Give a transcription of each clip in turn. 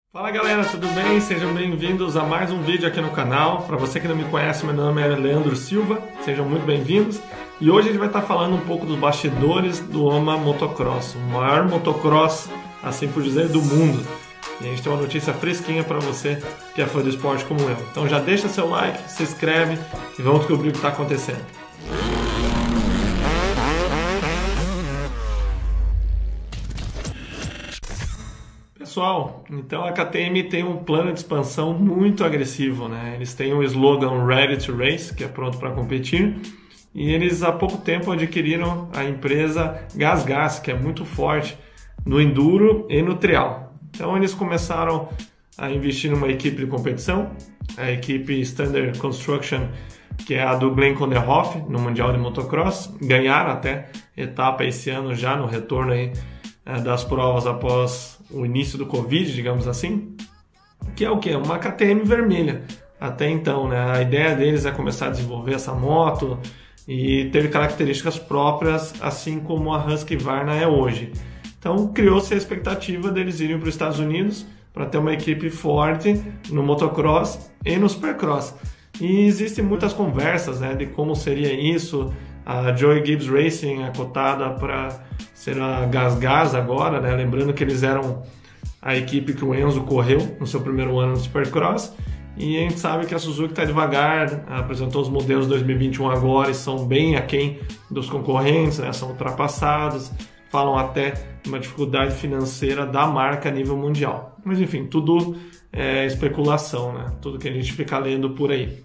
Fala galera, tudo bem? Sejam bem-vindos a mais um vídeo aqui no canal. Para você que não me conhece, meu nome é Leandro Silva, sejam muito bem-vindos. E hoje a gente vai estar falando um pouco dos bastidores do OMA Motocross, o maior motocross, assim por dizer, do mundo. E a gente tem uma notícia fresquinha para você que é fã do esporte como eu. Então já deixa seu like, se inscreve e vamos descobrir o que está acontecendo. Pessoal, então a KTM tem um plano de expansão muito agressivo, né? Eles têm o slogan Ready to Race, que é pronto para competir, e eles há pouco tempo adquiriram a empresa GasGas, que é muito forte no enduro e no trial. Então eles começaram a investir numa equipe de competição, a equipe Standard Construction, que é a do Glenn Konderhoff no Mundial de Motocross, ganharam até etapa esse ano já no retorno aí das provas após o início do Covid, digamos assim, que é o que? Uma KTM vermelha. Até então, né? A ideia deles é começar a desenvolver essa moto e ter características próprias, assim como a Husqvarna é hoje. Então, criou-se a expectativa deles irem para os Estados Unidos para ter uma equipe forte no motocross e no supercross. E existem muitas conversas, né, de como seria isso. A Joey Gibbs Racing é cotada para ser a GasGas agora, né? Lembrando que eles eram a equipe que o Enzo correu no seu primeiro ano no Supercross. E a gente sabe que a Suzuki está devagar, apresentou os modelos 2021 agora e são bem aquém dos concorrentes, né? São ultrapassados, falam até de uma dificuldade financeira da marca a nível mundial. Mas enfim, tudo é especulação, né? Tudo que a gente fica lendo por aí.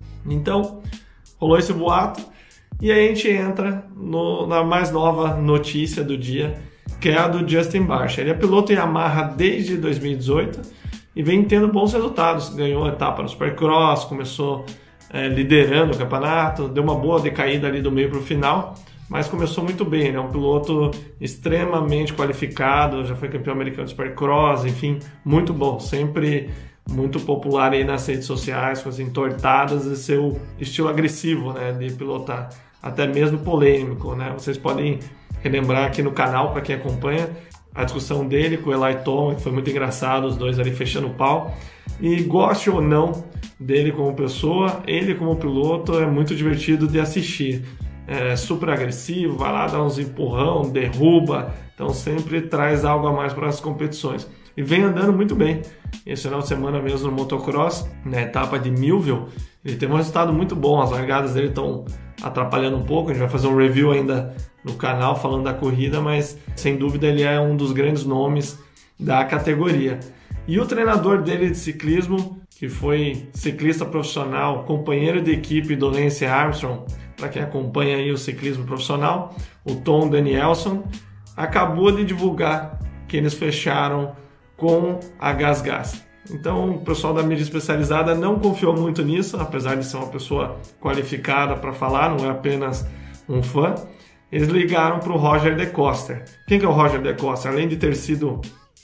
Então, rolou esse boato. E aí a gente entra na mais nova notícia do dia, que é a do Justin Barcia. Ele é piloto Yamaha desde 2018 e vem tendo bons resultados. Ganhou a etapa no Supercross, começou liderando o campeonato, deu uma boa decaída ali do meio para o final, mas começou muito bem. Ele é um piloto extremamente qualificado, já foi campeão americano de Supercross, enfim, muito bom, sempre muito popular aí nas redes sociais, com as entortadas e seu estilo agressivo, né, de pilotar, até mesmo polêmico, né? Vocês podem relembrar aqui no canal, para quem acompanha, a discussão dele com o Eli Tomac, que foi muito engraçado, os dois ali fechando o pau. E goste ou não dele como pessoa, ele como piloto é muito divertido de assistir. É super agressivo, vai lá dar uns empurrão, derruba, então sempre traz algo a mais para as competições. E vem andando muito bem. Esse final de semana mesmo no motocross, na etapa de Millville, ele teve um resultado muito bom. As largadas dele estão atrapalhando um pouco, a gente vai fazer um review ainda no canal falando da corrida, mas sem dúvida ele é um dos grandes nomes da categoria. E o treinador dele de ciclismo, que foi ciclista profissional, companheiro de equipe do Lance Armstrong, para quem acompanha aí o ciclismo profissional, o Tom Danielson, acabou de divulgar que eles fecharam com a GasGas. Então o pessoal da mídia especializada não confiou muito nisso, apesar de ser uma pessoa qualificada para falar, não é apenas um fã. Eles ligaram para o Roger De Coster. Quem que é o Roger De Coster? Além de ter sido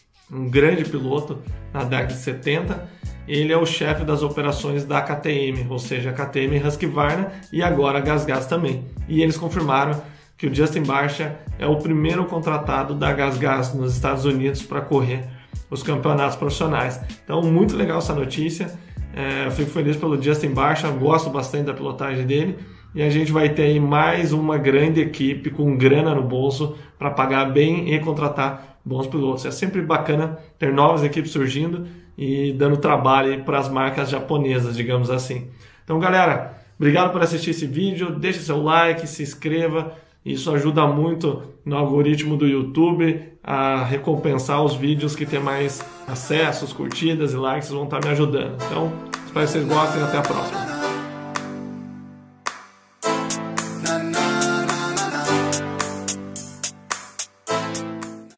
um grande piloto na década de 70, ele é o chefe das operações da KTM, ou seja, a KTM Husqvarna e agora a GasGas também. E eles confirmaram que o Justin Barcia é o primeiro contratado da GasGas nos Estados Unidos para correr os campeonatos profissionais. Então, muito legal essa notícia. Eu fico feliz pelo Justin Barcia, gosto bastante da pilotagem dele. E a gente vai ter aí mais uma grande equipe com grana no bolso para pagar bem e contratar bons pilotos. É sempre bacana ter novas equipes surgindo e dando trabalho para as marcas japonesas, digamos assim. Então, galera, obrigado por assistir esse vídeo. Deixe seu like, se inscreva. Isso ajuda muito no algoritmo do YouTube a recompensar os vídeos que tem mais acessos, curtidas e likes, vão estar me ajudando. Então, espero que vocês gostem e até a próxima.